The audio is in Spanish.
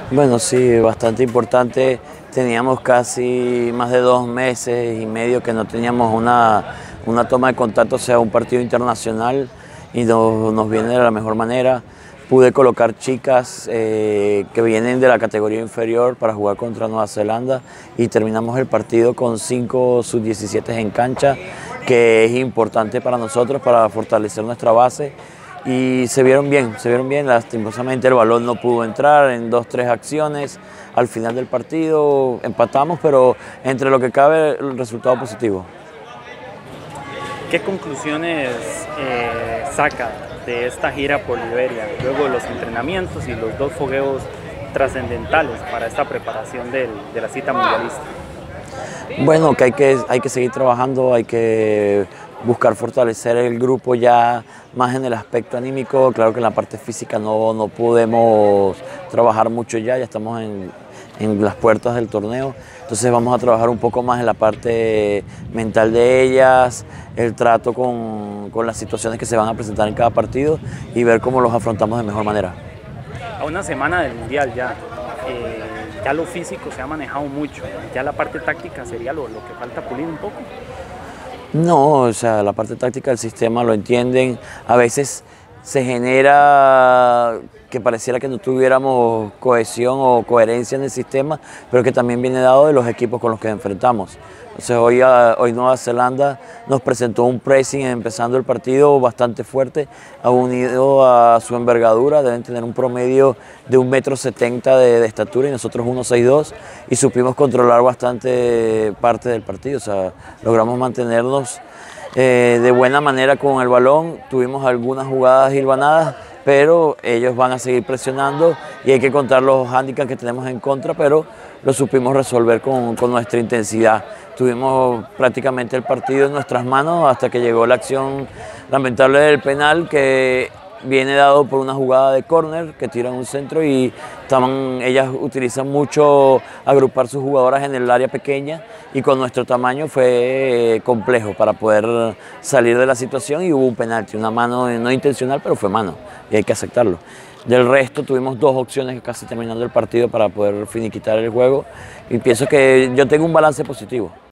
Bueno, sí, bastante importante. Teníamos casi más de 2 meses y medio que no teníamos una toma de contacto, o sea, un partido internacional, y nos viene de la mejor manera. Pude colocar chicas que vienen de la categoría inferior para jugar contra Nueva Zelanda y terminamos el partido con 5 sub-17 en cancha, que es importante para nosotros para fortalecer nuestra base. Y se vieron bien, lastimosamente el balón no pudo entrar en 2, 3 acciones. Al final del partido empatamos, pero entre lo que cabe el resultado positivo. ¿Qué conclusiones saca de esta gira por Liberia, luego de los entrenamientos y los 2 fogueos trascendentales para esta preparación de la cita mundialista? Bueno, que hay que seguir trabajando, hay que buscar fortalecer el grupo ya más en el aspecto anímico. Claro que en la parte física no podemos trabajar mucho ya estamos en las puertas del torneo. Entonces vamos a trabajar un poco más en la parte mental de ellas, el trato con las situaciones que se van a presentar en cada partido y ver cómo los afrontamos de mejor manera. A una semana del Mundial ya lo físico se ha manejado mucho, ya la parte táctica sería lo que falta pulir un poco. No, o sea, la parte táctica del sistema lo entienden. A veces se genera que pareciera que no tuviéramos cohesión o coherencia en el sistema, pero que también viene dado de los equipos con los que enfrentamos. Entonces hoy Nueva Zelanda nos presentó un pressing empezando el partido bastante fuerte, unido a su envergadura. Deben tener un promedio de 1,70 m de estatura y nosotros 1,62 m, y supimos controlar bastante parte del partido. O sea, logramos mantenernos de buena manera con el balón. Tuvimos algunas jugadas hilvanadas, pero ellos van a seguir presionando y hay que contar los hándicaps que tenemos en contra, pero lo supimos resolver con nuestra intensidad. Tuvimos prácticamente el partido en nuestras manos hasta que llegó la acción lamentable del penal, que viene dado por una jugada de córner que tiran un centro, y ellas utilizan mucho agrupar sus jugadoras en el área pequeña, y con nuestro tamaño fue complejo para poder salir de la situación, y hubo un penalti, una mano no intencional, pero fue mano y hay que aceptarlo. Del resto tuvimos 2 opciones casi terminando el partido para poder finiquitar el juego, y pienso que yo tengo un balance positivo.